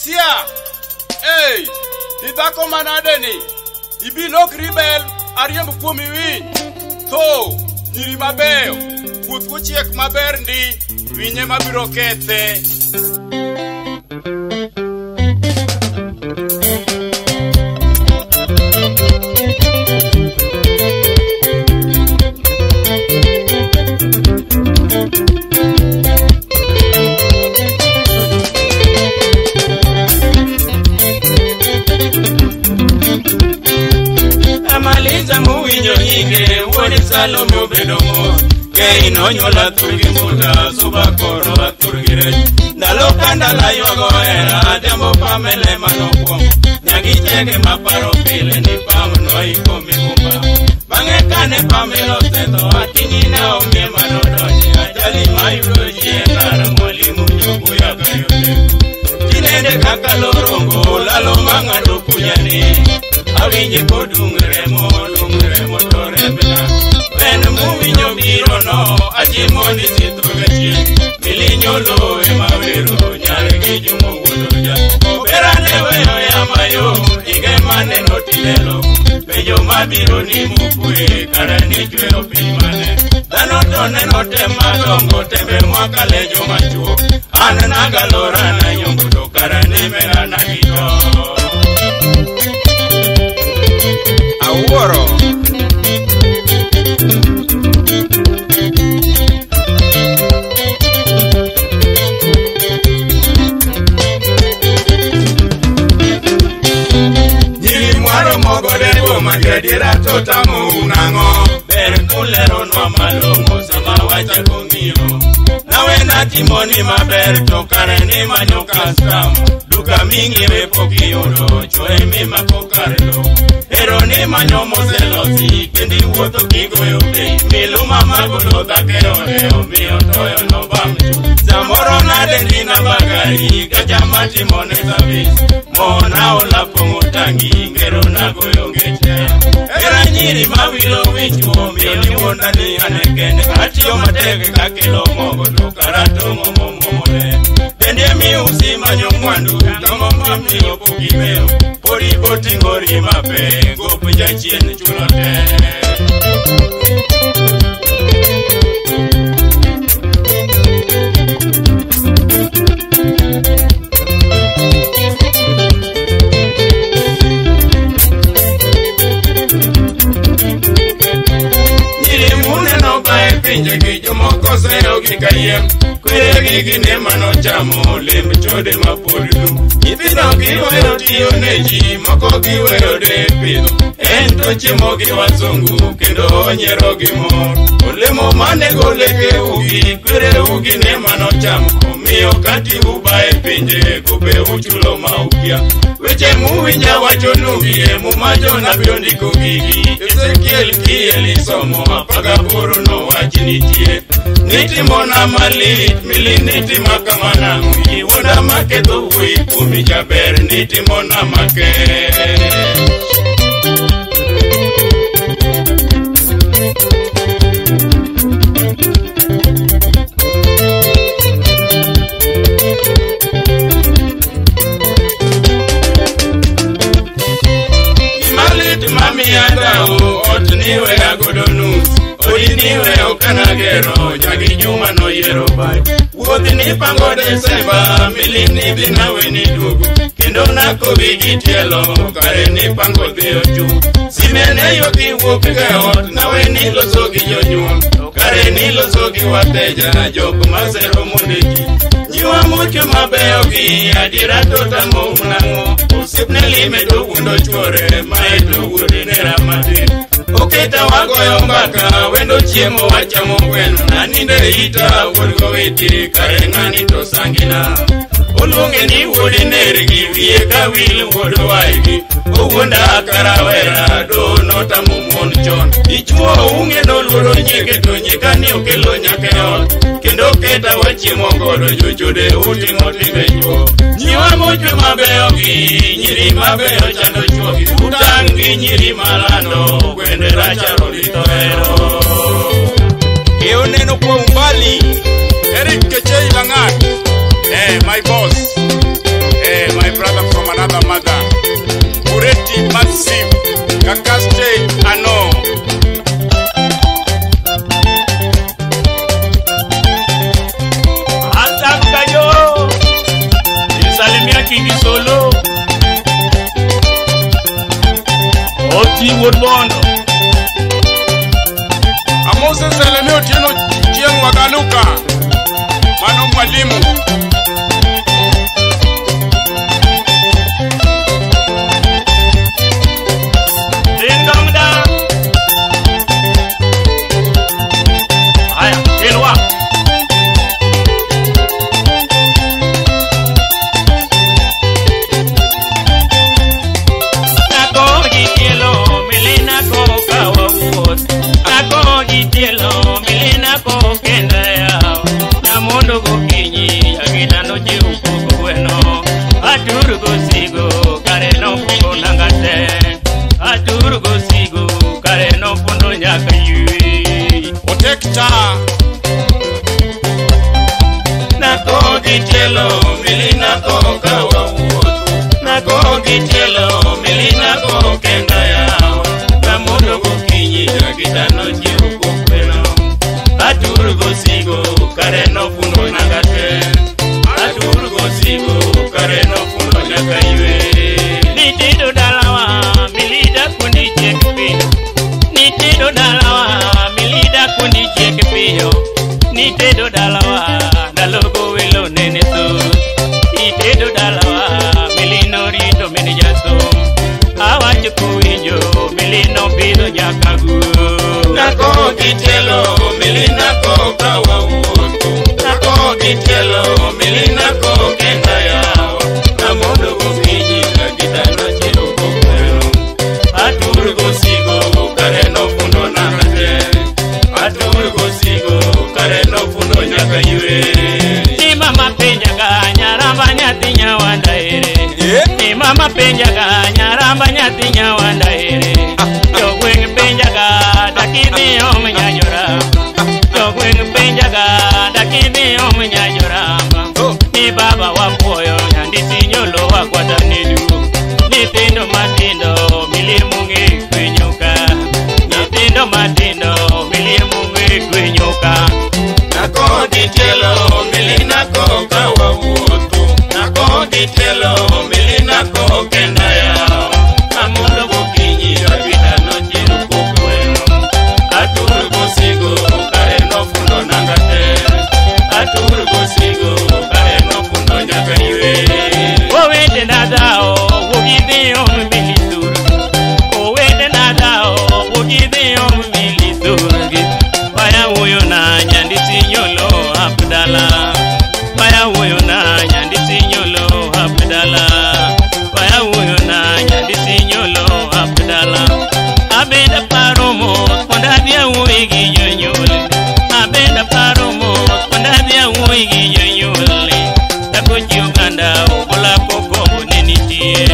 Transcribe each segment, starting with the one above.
Sia, hey, idako manadeni, ibilok ribel, ariemb kuomi winy, tho, nyiri mabeyo, puoth mochiek maber ndi, winye mabiro kethe. Salome obedo mos ke inonyola turgi muta suba koro aturgire ndalo kandala yogo era dembo pamele manokwongo nyagi chege maparo pile ni pam no ikomi kumba bange kane pamelo teto atingi na omie manodonye ajali mayudo jiendara mwalimu nyogo ya gayode tinende kaka lorongo lalo mangado kunyani awinje kodungre mo torembena en muwinyo biro no achimoni sitogachie milinyolo emawero nyare gi jumo wuodoja oberane weyo yamayo ige mane notilelo penjo mabiro ni mukwe kara ni chwero piny mane dhano to neno tema dongo tembe mwakale joma chuo an nagalora na nyombo to kara ni mera na gito Awuoro Magadiera totamo unango ber kulero no malongo sama wacha kongiro nawe natimoni maber to kare ni manyo custom duka mingi we pokiyolo choe mi makokarelo ero ni manyo moselosi kendi wuotho kigoyo bei miluma magolo dhakero omiyo toyo no bamchu samoro nade ndina bagari kachama timone service mona olapongo tangi ngero nagoyo ngeche era nyiri mawilo wichwo miyo ni wonda ni anekende atiyo matege kakelo mogo to karatongo momomone bende mi usimanyo mwandu tomo mamiyo pokimeo podi botingori mape gopo jachien chulote pinje gi jomoko seyo gi kayem kwere gi gine mano chamo lemb chode mapodu nyithindo giweyo tiyo ne ji moko giweyo de pidho ento chiemo gi wazungu kendo onyero gi mor olemo mane goleke ugi kwere ugi ne mano chamo omiyo kati uba e pinje gobe uchulo maukia weche muwinja wacho nugie mumajo na biondiko gigi Ezekiel kieli somo apaga boro no wachi nitie nitimona malit miliniti makamana ngui wona maketho wui kumi jaber nitimona make niwe agodo nus odi niwe okanagero jagi juma no yero bai wuodhi ni pango Desemba milini dhi nawe ni duogo kendo nako wigi tielo kare ni pango dhi ochu simene yo gi wuok ga ot nawe ni loso gi jonyuol kare ni loso gi wateja jok masero mondeki nyiwa mucho mabeyo gi adira totamo unang'o osipne lime to wuondo chwore mae to wuode ne ramadin oketa wagoyo mbaka wendo chiemo wachamo gweno naninde ita wuodgo weti kare ng'ani to sangina oluonge ni wuode nergi wiye ka wil wuod waigi owuonda karawera do notamo mon chon ichwo unge noluoro nyige to nyikani okelo nyake ot kendo oketa wachiemo godo jochode utimo timbe chwo nyiwa mochwe mabeyo gi nyiri mabeyo chando chwogi utan gi nyiri malando gwende racharo litoero Eo neno kwa umbali Eric Kechei Langat my boss my King Solo Oti Woodbondo Amose Selemi Otieno Chieng Wagaluka Mano Mwalimu Ding Dong Da Aya, Elwa Nitedo dalawa dalogo welo nene so Nitedo dalawa milino rito mene jaso Awacho kuwinjo milino pido nyakagu Nako kitelo milina ko kawa uoto Nako kitelo milina ko kenda yao Namondo kufinyi kakitano chiro kukwelo Aturu gosigo kareno fundo nakate Aturu gosigo kareno fundo nyaka yue Ni mama penja ka nyaramba nyati nyawanda ere Ni mama penja ka nyaramba nyati nyawanda ere Jogweng penja ka dakini omnyanyora Jogweng penja ka dakini omnyanyora Ni baba wapoyo nyandisi nyolo wakwatanidu Nitindo matindo milimungi kwenyuka Nitindo matindo milimungi kwenyuka Nako ditelo milina ko kawa uotu Nako ditelo milina ko kenda yao Amundo bukinyi abita no jiru kukweno Aturu gosigo kareno fundo nangate Aturu gosigo kareno fundo nyaka yue Owede nadao wugidhi militur Owede nadao wugidhi militur Baya uyo na nyandisi nyolo Abdala Baya uyo na nyandisi nyolo Abdala Baya uyo na nyandisi nyolo Abdala Abenda paromo Kondabia uigi nyonyole Abenda paromo Kondabia uigi nyonyole Tako chiuganda Obola koko nenitie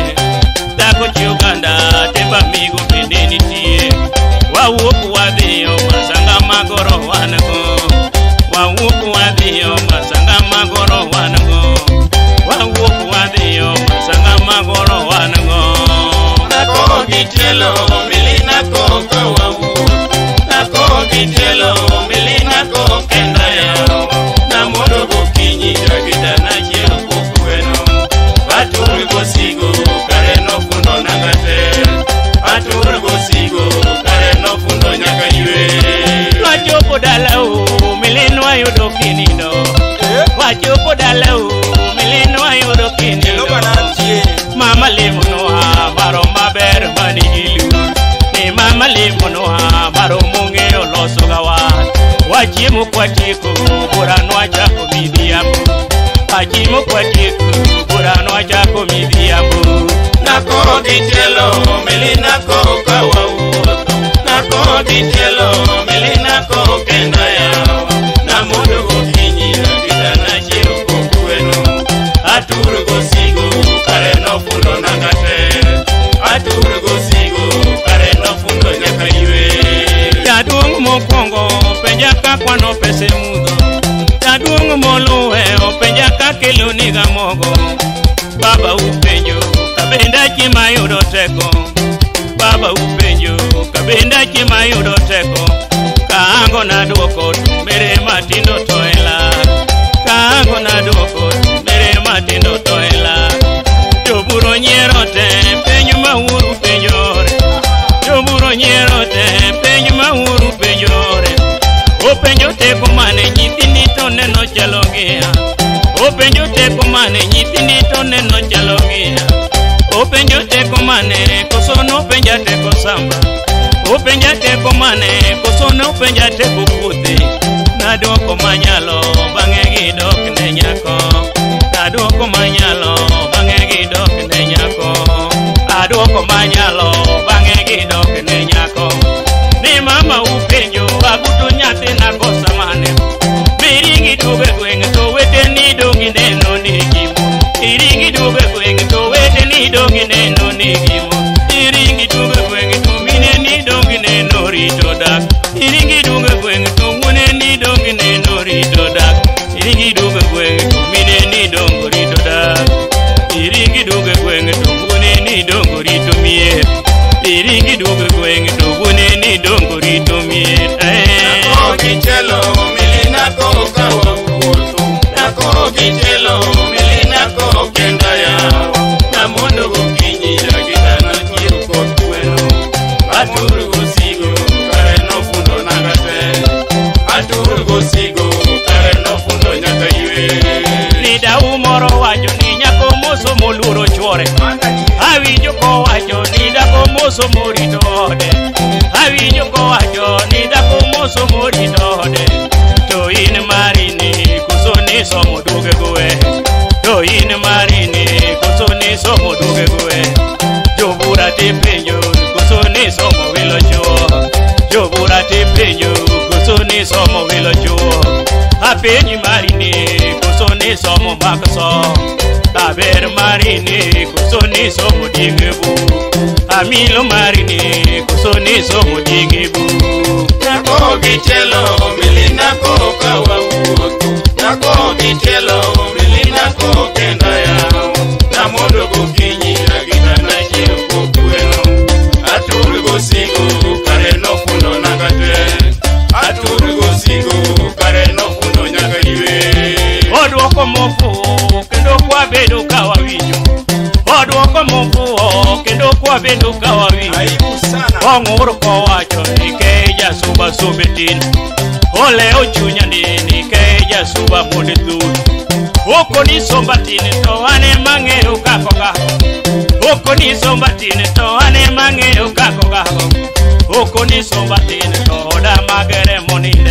Tako chiuganda Temba migu pendenitie Wawuku wadhiyo Masanga magoro wanago Wawuku wadhiyo Masanga magoro wanago Wawuku wadhiyo Masanga magoro wanago Nako gitelo milina ko kawa uotu Nako gitelo milina ko kenda yao Namodo bukinyi jagita na jero kukweno Aturu gosigo kareno fundo nangate Aturu gosigo kareno fundo nyaka yue Wachopo dalau milino ayudo kinindo Wachopo dalau milino ayudo kinindo Mama limunoha baro maber manigilu Ni mama limunoha baro munge oloso gawat Wachimu kwa tiku burano wachako midhiambu Wachimu kwa tiku burano wachako midhiambu Nako ditelo milina ko kawa uoto Nako ditelo milina ko kenda yao Namondo gokinyi agita na chiro kukweno Aturu gosigo kareno fundo nangate Aturu gosigo kareno fundo nyaka yue Jadung mokwongo penja ka kwano pese mudo Jadung moluwe penja ka kelo niga mogo Baba upenjo kabenda chima yudo teko Baba upenjo kabenda chima yudo teko Kaango na duoko mere matindo toela Kaango na duoko mere matindo toela mane nyithindi to neno chalo gia. Openjo teko mane koso no penja teko samba. Openja teko mane koso no penja teko puothe. Naduoko manyalo bang'e gidok ne nyako. Aduoko manyalo bang'e gidok ne nyako. Aduoko manyalo bang'e gidok ne nyako. Ni mama upenjo aguto nyathi na kosa mane. Miringi duoge gweng' to wete ni dongi neno ni gimo. Iringi duoge gweng' to wete ni dongi neno ni gimo. Iringi duoge gweng' to mine ni dongi neno rito dak. Iringi duoge gweng' to mune ni dongi neno rito dak. Iringi duoge gweng' to mine ni dongo rito dak. Iringi duoge gweng' to mune ni dongo rito mier. Iringi duoge gweng' to mune ni dongo rito mier. Nako kichelo milina ko kawa wuoto. Nako kichelo milina ko kenda yao. Namondo gokinyi jagita na chiru kod kweno. Aturu gosigo kare no fundo nagate. Aturu gosigo kare no fundo nyaka ywe. Ni dau moro wacho ni nyako moso moluoro chwore. Awinjo ko wacho ni dako moso morito ode. Awinjo ko wacho ni dako moso morito ode. To in marini koso ni somo duge goe. To in marini koso ni somo duge goe. Jobura te penjo koso ni somo wilo chuo. Jobura te penjo koso ni somo wilo chuo. Apenyi marini koso ni somo makaso. Aber marini koso ni somo digebu. Amilo marini koso ni somo digebu. Nako kichelo milina ko kawa wuoto. Nako kichelo milina ko kenda yao. Namondo gokinyi jagita na chiru kod kweno. Aturu gosigo kare no fundo nagate. Aturu gosigo kare no fundo nyaka ywe. Oduoko mofuo kendo kwa bedo kawa winjo. Oduoko mofuo kendo kwa bedo kawa winjo. Aibu sana. Ong'ur ko wacho ni ke jasuba subetin. Ole ochunya ni ke jasuba mode thuth. Oko ni sombatin to ane mang'eyo kako gako. Oko ni sombatin to ane mang'eyo kako gako. Oko ni sombatin to oda magere moninde.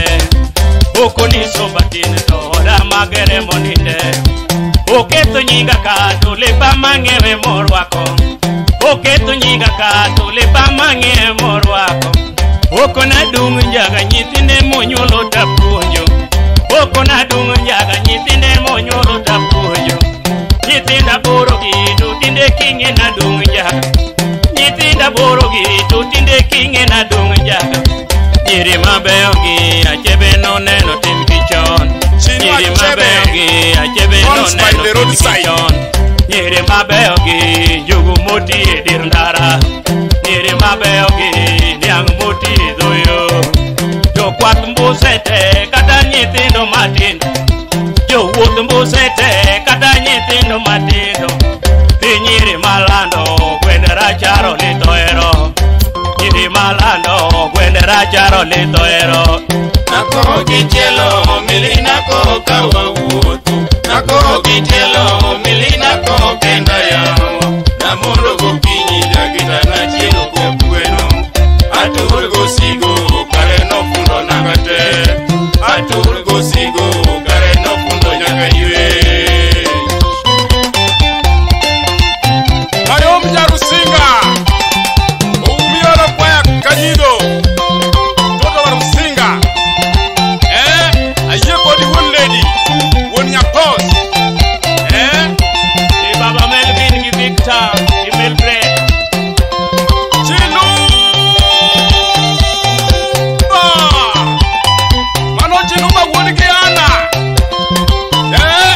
Oko ni sombatin to oda magere moninde. Oketo nyinga ka to lepa mang'ewe morwako. Oketo nyinga ka to lepa mang'ewe morwako. Oko na dung njaga nyithinde monyuolo tapuonjo. Oko na dung njaga nyithinde monyuolo tapuonjo. Nyithinda boro gi to tinde king'e na dung njaga. Nyithinda boro gi to tinde king'e na dung njaga. Nyiri mabeyo gi achebe no neno tim kichon. Nyiri mabeyo gi achebe no neno tim kichon. Nyiri mabeyo gi jugu moti e dir ndara. Nyiri mabeyo gi niang moti e dhoyo. Jokwath mbusete kata nyithindo matindo. Jowuoth mbusete kata nyithindo matindo. Nyiri malando gwende racharo litoero. Nyiri malando gwende racharo litoero. Nako kichelo milina ko kawa wuoto. Nako kichelo milina ko kenda yao. Namondo gokinyi jagita na chiru kod kweno. Aturu gosigo kare no fundo nagate. Aturu gosigo kare no fundo nyaka ywe. Mayom Jarusinga Umioro kwaya kanyido Toto Warusinga Aye kodi one lady One nyapos Baba Melvin gi Victor gi Melbred. Chinu Mano chinu ma wuon gi ana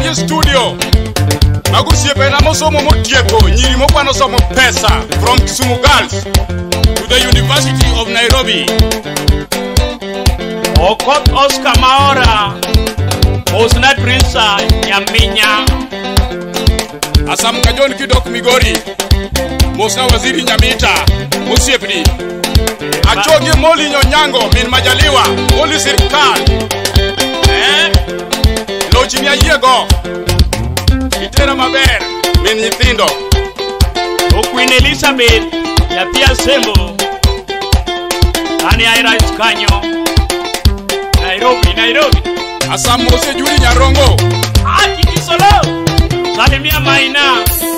Jogi studio magusiepe na mosomo motieko nyiri mokwano somo pesa from Kisumu Girls to the University of Nairobi. Okot Oscar Maora Osna Prinsa Nyaminya Asam Kajon Kidok Migori Mosna Waziri Nyamita Musiepni Achogi Moli Nyonyango Min Majaliwa Moli Sirikal Lochinia Yego Itera Maber Min Nyithindo Queen Elizabeth ya pia Sembo Ani Airais Kanyo Nairobi Asam Mose Juri Nyarongo Kiki Solo Salimia Maina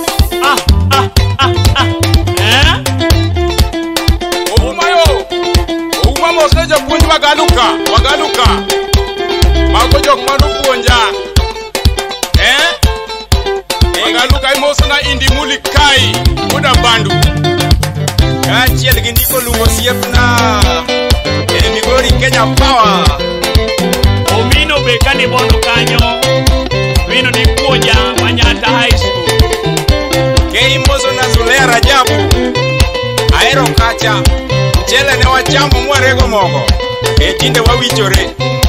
Ouma Mose Japunji Wagaluka Mago Jok Manu Puonja Wagaluka Mose na Indi Muli Kai Muda Bandu Kachiel Gindiko Lugo Siepna Migori Kenya Power Omino Bekani Bono Kanyo Mino ni Puonja Manyata High School Kei Mozo na Zulea Rajabu Aero Kacha Chele ne wachamo mwarego mogo Tinde wawichore